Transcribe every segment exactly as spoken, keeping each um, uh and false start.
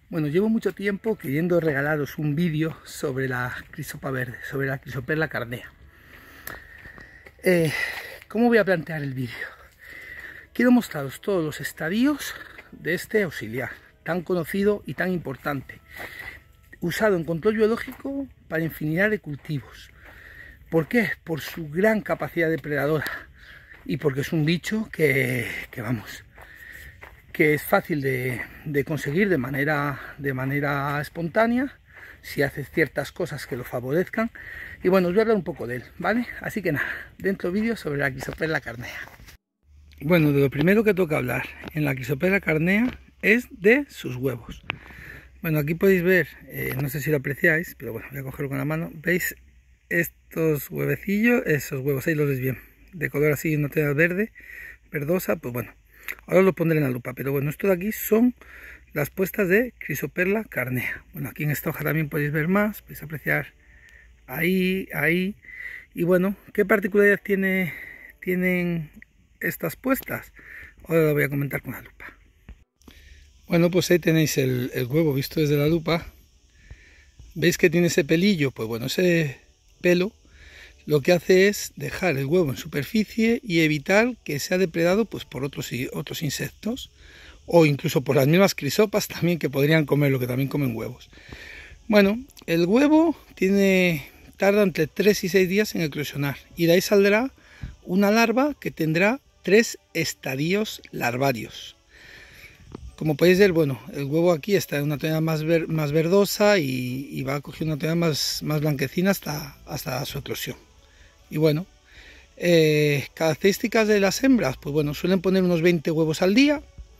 Bueno, llevo mucho tiempo queriendo regalaros un vídeo sobre la crisopa verde, sobre la Crisoperla carnea. Eh, ¿Cómo voy a plantear el vídeo? Quiero mostraros todos los estadios de este auxiliar, tan conocido y tan importante, usado en control biológico para infinidad de cultivos. ¿Por qué? Por su gran capacidad depredadora y porque es un bicho que, que vamos... que es fácil de, de conseguir de manera, de manera espontánea, si haces ciertas cosas que lo favorezcan. Y bueno, os voy a hablar un poco de él, ¿vale? Así que nada, dentro vídeo sobre la Crisoperla carnea. Bueno, de lo primero que toca hablar en la Crisoperla carnea es de sus huevos. Bueno, aquí podéis ver, eh, no sé si lo apreciáis, pero bueno, voy a cogerlo con la mano. ¿Veis estos huevecillos? Esos huevos, ahí los veis bien, de color así, una tonalidad verde, verdosa, pues bueno. Ahora lo pondré en la lupa, pero bueno, esto de aquí son las puestas de Crisoperla carnea. Bueno, aquí en esta hoja también podéis ver más, podéis apreciar ahí, ahí. Y bueno, ¿qué particularidad tiene, tienen estas puestas? Ahora lo voy a comentar con la lupa. Bueno, pues ahí tenéis el, el huevo visto desde la lupa. ¿Veis que tiene ese pelillo? Pues bueno, ese pelo lo que hace es dejar el huevo en superficie y evitar que sea depredado pues, por otros, otros insectos o incluso por las mismas crisopas también, que podrían comer, lo que también comen huevos. Bueno, el huevo tiene, tarda entre tres y seis días en eclosionar y de ahí saldrá una larva que tendrá tres estadios larvarios. Como podéis ver, bueno, el huevo aquí está en una tonalidad más, ver, más verdosa y, y va cogiendo una tonalidad más, más blanquecina hasta, hasta su eclosión. Y bueno, eh, características de las hembras, pues bueno, suelen poner unos veinte huevos al día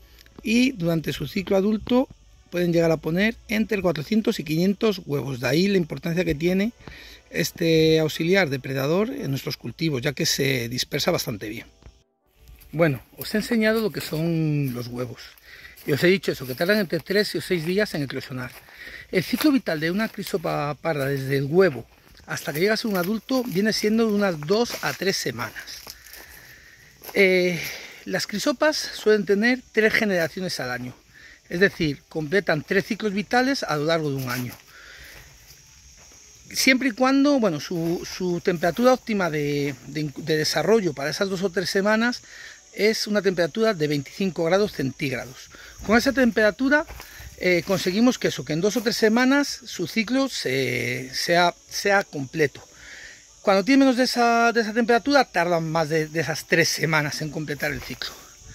y durante su ciclo adulto pueden llegar a poner entre cuatrocientos y quinientos huevos. De ahí la importancia que tiene este auxiliar depredador en nuestros cultivos, ya que se dispersa bastante bien. Bueno, os he enseñado lo que son los huevos y os he dicho eso, que tardan entre tres y seis días en eclosionar. El ciclo vital de una crisopa parda desde el huevo hasta que llega a ser un adulto viene siendo de unas dos a tres semanas. Eh, las crisopas suelen tener tres generaciones al año, es decir, completan tres ciclos vitales a lo largo de un año. Siempre y cuando, bueno, su, su temperatura óptima de, de, de desarrollo para esas dos o tres semanas es una temperatura de veinticinco grados centígrados. Con esa temperatura Eh, conseguimos que eso, que en dos o tres semanas su ciclo se, sea, sea completo. Cuando tiene menos de esa, de esa temperatura, tardan más de, de esas tres semanas en completar el ciclo.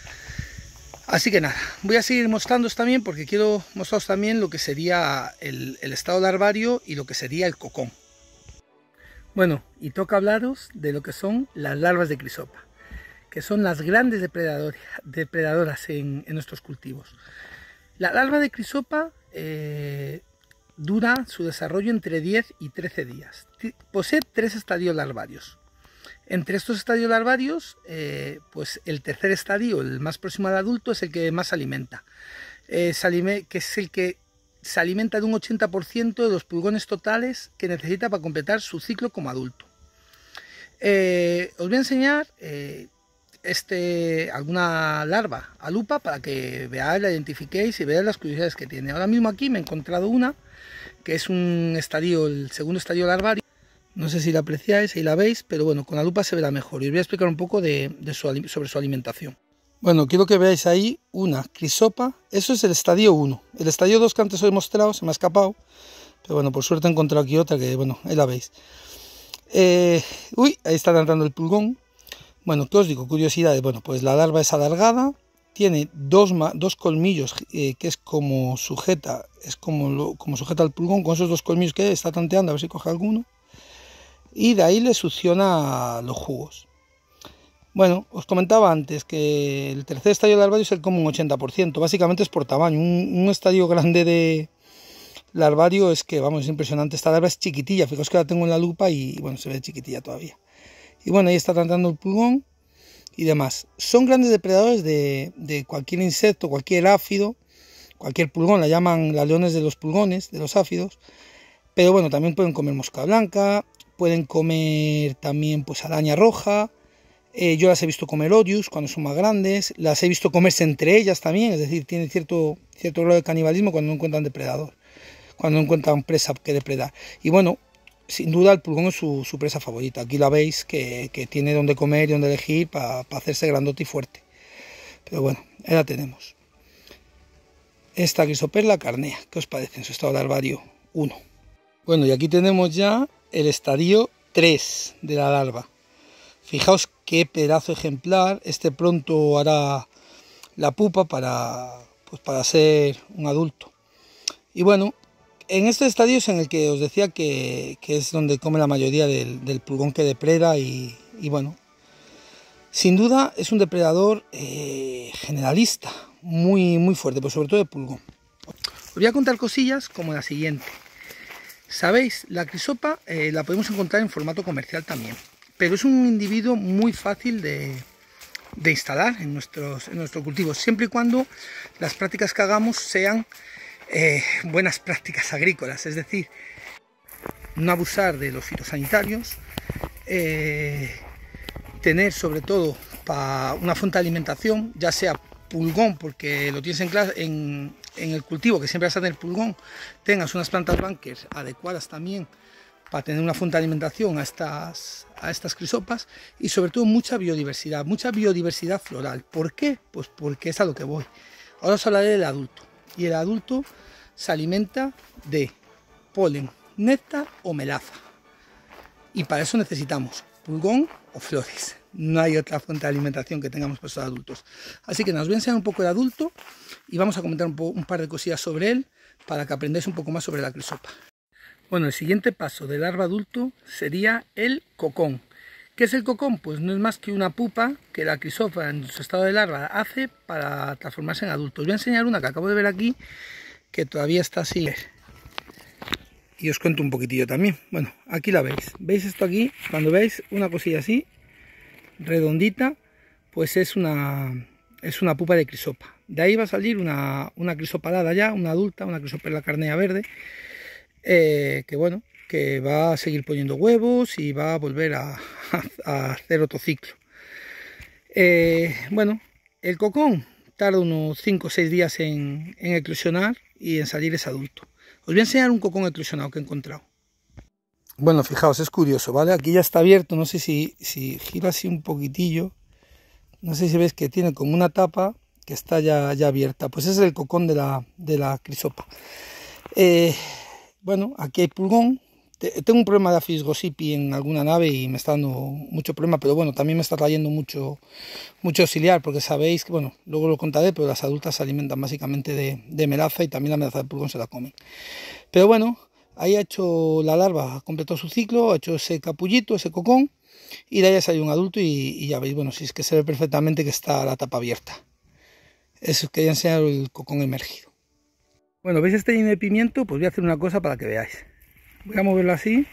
Así que nada, voy a seguir mostrándoos también, porque quiero mostraros también lo que sería el, el estado larvario y lo que sería el cocón. Bueno, y toca hablaros de lo que son las larvas de crisopa, que son las grandes depredadoras en, en nuestros cultivos. La larva de crisopa eh, dura su desarrollo entre diez y trece días. Posee tres estadios larvarios. Entre estos estadios larvarios, eh, pues el tercer estadio, el más próximo al adulto, es el que más se alimenta. Eh, se alime que es el que se alimenta de un ochenta por ciento de los pulgones totales que necesita para completar su ciclo como adulto. Eh, os voy a enseñar Eh, Este, alguna larva a lupa para que veáis, la identifiquéis y veáis las curiosidades que tiene. Ahora mismo aquí me he encontrado una que es un estadio, el segundo estadio larvario. No sé si la apreciáis, ahí la veis, pero bueno, con la lupa se verá mejor y os voy a explicar un poco de, de su, sobre su alimentación. Bueno, quiero que veáis ahí una crisopa. Eso es el estadio uno. El estadio dos que antes os he mostrado se me ha escapado, pero bueno, por suerte he encontrado aquí otra que, bueno, ahí la veis. Eh, uy, ahí está entrando el pulgón. Bueno, ¿qué os digo? Curiosidades. Bueno, pues la larva es alargada, tiene dos, dos colmillos eh, que es como sujeta, es como, lo, como sujeta al pulgón, con esos dos colmillos que está tanteando a ver si coge alguno, y de ahí le succiona los jugos. Bueno, os comentaba antes que el tercer estadio larvario es el como un ochenta por ciento, básicamente es por tamaño. Un, un estadio grande de larvario es que, vamos, es impresionante. Esta larva es chiquitilla, fijaos que la tengo en la lupa y, bueno, se ve chiquitilla todavía. Y bueno, ahí está tratando el pulgón y demás. Son grandes depredadores de, de cualquier insecto, cualquier áfido, cualquier pulgón. La llaman las leones de los pulgones, de los áfidos. Pero bueno, también pueden comer mosca blanca, pueden comer también pues araña roja, Eh, yo las he visto comer odius cuando son más grandes, las he visto comerse entre ellas también, es decir, tienen cierto, cierto grado de canibalismo cuando no encuentran depredador, cuando no encuentran presa que depredar. Y bueno, sin duda el pulgón es su, su presa favorita. Aquí la veis que, que tiene donde comer y donde elegir para pa hacerse grandote y fuerte. Pero bueno, ahí la tenemos. Esta Crisoperla carnea, ¿qué os parece en su estado larvario uno? Bueno, y aquí tenemos ya el estadio tres de la larva. Fijaos qué pedazo ejemplar. Este pronto hará la pupa para, pues para ser un adulto. Y bueno, en este estadio es en el que os decía que, que es donde come la mayoría del, del pulgón que depreda y, y bueno, sin duda es un depredador eh, generalista, muy, muy fuerte, pero sobre todo de pulgón. Os voy a contar cosillas como la siguiente. Sabéis, la crisopa eh, la podemos encontrar en formato comercial también, pero es un individuo muy fácil de, de instalar en nuestros, en nuestros cultivos, siempre y cuando las prácticas que hagamos sean eh, buenas prácticas agrícolas, es decir, no abusar de los fitosanitarios, eh, tener sobre todo para una fuente de alimentación, ya sea pulgón, porque lo tienes en, clase, en, en el cultivo, que siempre vas a tener pulgón, tengas unas plantas bunkers adecuadas también para tener una fuente de alimentación a estas, a estas crisopas, y sobre todo mucha biodiversidad, mucha biodiversidad floral. ¿Por qué? Pues porque es a lo que voy. Ahora os hablaré del adulto, y el adulto se alimenta de polen, néctar o melaza, y para eso necesitamos pulgón o flores. No hay otra fuente de alimentación que tengamos para estos adultos. Así que nos voy a enseñar un poco de adulto y vamos a comentar un, poco, un par de cosillas sobre él para que aprendáis un poco más sobre la crisopa. Bueno, el siguiente paso del larva adulto sería el cocón. ¿Qué es el cocón? Pues no es más que una pupa que la crisopa en su estado de larva hace para transformarse en adulto. Os voy a enseñar una que acabo de ver aquí que todavía está así. Y os cuento un poquitillo también. Bueno, aquí la veis. ¿Veis esto aquí? Cuando veis una cosilla así, redondita, pues es una, es una pupa de crisopa. De ahí va a salir una, una crisopalada ya, una adulta, una crisoperla carnea verde, eh, que bueno, que va a seguir poniendo huevos y va a volver a, a, a hacer otro ciclo. Eh, bueno, el cocón tarda unos cinco o seis días en, en eclosionar y en salir ese adulto. Os voy a enseñar un cocón eclosionado que he encontrado. Bueno, fijaos, es curioso, ¿vale? Aquí ya está abierto, no sé si, si giro así un poquitillo, no sé si veis que tiene como una tapa que está ya, ya abierta. Pues ese es el cocón de la, de la crisopa. Eh, bueno, aquí hay pulgón. Tengo un problema de Aphysis gossypii en alguna nave y me está dando mucho problema, pero bueno, también me está trayendo mucho, mucho auxiliar, porque sabéis que, bueno, luego lo contaré, pero las adultas se alimentan básicamente de, de melaza y también la melaza de pulgón se la comen. Pero bueno, ahí ha hecho la larva, ha completado su ciclo, ha hecho ese capullito, ese cocón, y de ahí ha salido un adulto y, y ya veis, bueno, si es que se ve perfectamente que está la tapa abierta. Eso, quería enseñar el cocón emergido. Bueno, ¿veis este lleno de pimiento? Pues voy a hacer una cosa para que veáis. Voy a moverlo así,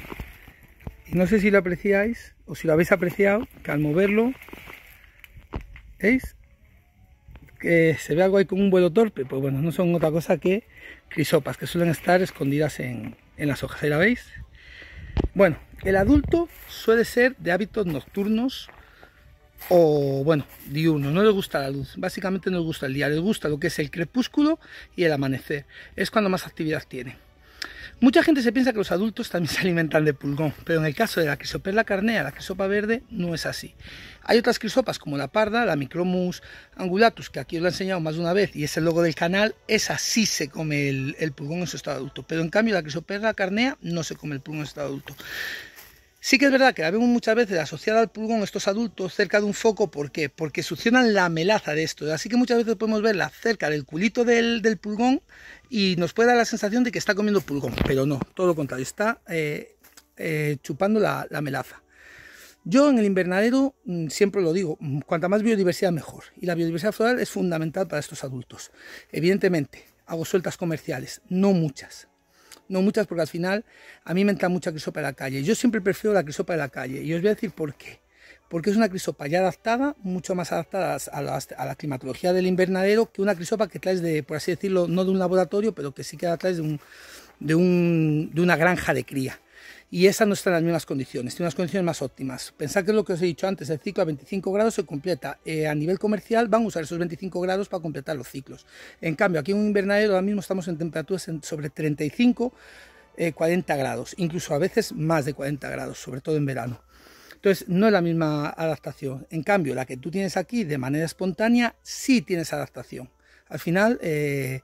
y no sé si lo apreciáis, o si lo habéis apreciado, que al moverlo, ¿veis? Que se ve algo ahí como un vuelo torpe. Pues bueno, no son otra cosa que crisopas, que suelen estar escondidas en, en las hojas, ¿ahí la veis? Bueno, el adulto suele ser de hábitos nocturnos, o bueno, diurnos, no les gusta la luz, básicamente no les gusta el día, les gusta lo que es el crepúsculo y el amanecer, es cuando más actividad tienen. Mucha gente se piensa que los adultos también se alimentan de pulgón, pero en el caso de la Crisoperla carnea, la crisopa verde, no es así. Hay otras crisopas como la parda, la Micromus angulatus, que aquí os la he enseñado más de una vez y es el logo del canal, esa sí se come el, el pulgón en su estado adulto, pero en cambio la Crisoperla carnea no se come el pulgón en su estado adulto. Sí que es verdad que la vemos muchas veces asociada al pulgón estos adultos cerca de un foco. ¿Por qué? Porque succionan la melaza de esto. Así que muchas veces podemos verla cerca del culito del, del pulgón y nos puede dar la sensación de que está comiendo pulgón. Pero no, todo lo contrario, está eh, eh, chupando la, la melaza. Yo en el invernadero siempre lo digo, cuanta más biodiversidad mejor. Y la biodiversidad floral es fundamental para estos adultos. Evidentemente, hago sueltas comerciales, no muchas. No muchas, porque al final a mí me entra mucha crisopa de la calle. Yo siempre prefiero la crisopa de la calle y os voy a decir por qué. Porque es una crisopa ya adaptada, mucho más adaptada a la, a la climatología del invernadero que una crisopa que traes de, por así decirlo, no de un laboratorio, pero que sí que la traes de, un, de, un, de una granja de cría. y esa no está en las mismas condiciones, tiene unas condiciones más óptimas. Pensad que es lo que os he dicho antes, el ciclo a veinticinco grados se completa. Eh, a nivel comercial van a usar esos veinticinco grados para completar los ciclos. En cambio, aquí en un invernadero ahora mismo estamos en temperaturas en sobre treinta y cinco, cuarenta grados, incluso a veces más de cuarenta grados, sobre todo en verano. Entonces no es la misma adaptación. En cambio, la que tú tienes aquí de manera espontánea sí tienes adaptación. Al final eh,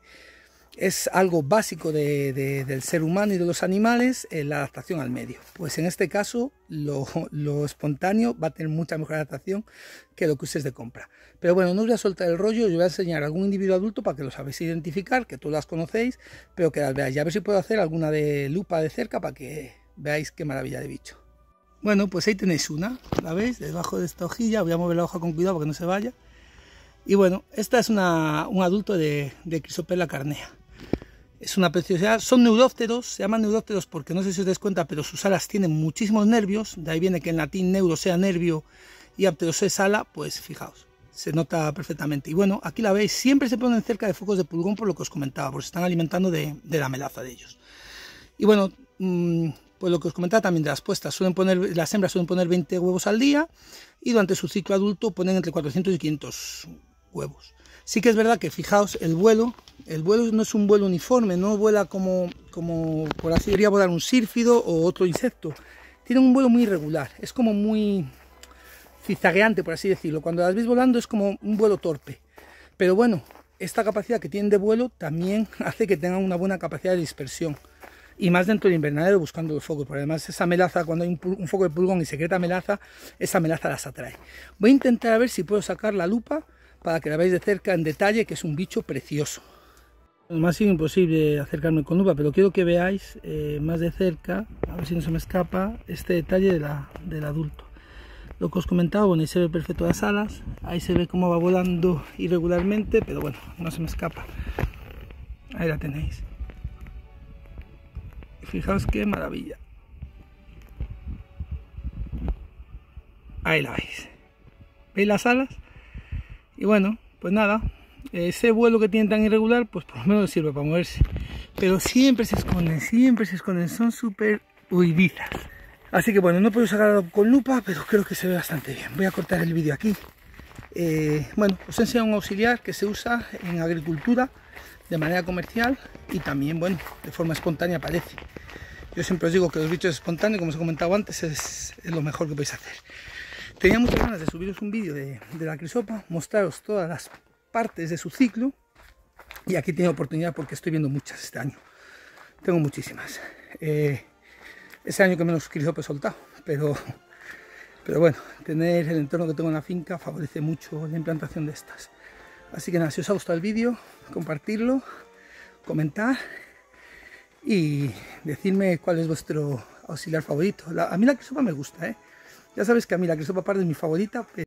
es algo básico de, de, del ser humano y de los animales, eh, la adaptación al medio. Pues en este caso lo, lo espontáneo va a tener mucha mejor adaptación que lo que ustedes de compra. Pero bueno, no os voy a soltar el rollo, yo voy a enseñar a algún individuo adulto para que lo sabéis identificar, que todos las conocéis, pero que las veáis. Y a ver si puedo hacer alguna de lupa de cerca para que veáis qué maravilla de bicho. Bueno, pues ahí tenéis una, ¿la veis? Debajo de esta hojilla, voy a mover la hoja con cuidado para que no se vaya. Y bueno, esta es una, un adulto de, de Chrysopelma carnea. Es una preciosidad, son neurópteros, se llaman neurópteros porque no sé si os dais cuenta, pero sus alas tienen muchísimos nervios, de ahí viene que en latín neuro sea nervio y apteros es ala, pues fijaos, se nota perfectamente. Y bueno, aquí la veis, siempre se ponen cerca de focos de pulgón por lo que os comentaba, porque se están alimentando de, de la melaza de ellos. Y bueno, mmm, pues lo que os comentaba también de las puestas, suelen poner, las hembras suelen poner veinte huevos al día y durante su ciclo adulto ponen entre cuatrocientos y quinientos huevos. Sí que es verdad que fijaos, el vuelo, el vuelo no es un vuelo uniforme, no vuela como, como por así diría volar un sírfido o otro insecto. Tiene un vuelo muy irregular, es como muy zigzagueante, por así decirlo. Cuando las veis volando es como un vuelo torpe. Pero bueno, esta capacidad que tienen de vuelo también hace que tengan una buena capacidad de dispersión. Y más dentro del invernadero buscando los focos, porque además esa melaza, cuando hay un, un foco de pulgón y secreta melaza, esa melaza las atrae. Voy a intentar a ver si puedo sacar la lupa para que la veáis de cerca en detalle, que es un bicho precioso. Más sigue imposible acercarme con lupa, pero quiero que veáis eh, más de cerca, a ver si no se me escapa, este detalle de la, del adulto. Lo que os comentaba, bueno, ahí se ve perfecto las alas, ahí se ve cómo va volando irregularmente, pero bueno, no se me escapa. Ahí la tenéis. Fijaos qué maravilla. Ahí la veis. ¿Veis las alas? Y bueno, pues nada, ese vuelo que tienen tan irregular, pues por lo menos sirve para moverse. Pero siempre se esconden, siempre se esconden, son súper huidizas. Así que bueno, no puedo sacarlo con lupa, pero creo que se ve bastante bien. Voy a cortar el vídeo aquí. Eh, bueno, os enseño un auxiliar que se usa en agricultura de manera comercial y también, bueno, de forma espontánea aparece. Yo siempre os digo que los bichos espontáneos, como os he comentado antes, es, es lo mejor que podéis hacer. Tenía muchas ganas de subiros un vídeo de, de la crisopa, mostraros todas las partes de su ciclo, y aquí tengo oportunidad porque estoy viendo muchas este año. Tengo muchísimas. Eh, ese año que menos crisopa he soltado, pero, pero bueno, tener el entorno que tengo en la finca favorece mucho la implantación de estas. Así que nada, si os ha gustado el vídeo, compartirlo, comentar y decidme cuál es vuestro auxiliar favorito. La, a mí la crisopa me gusta, ¿eh? Ya sabéis que a mí la crisopa parda es mi favorita.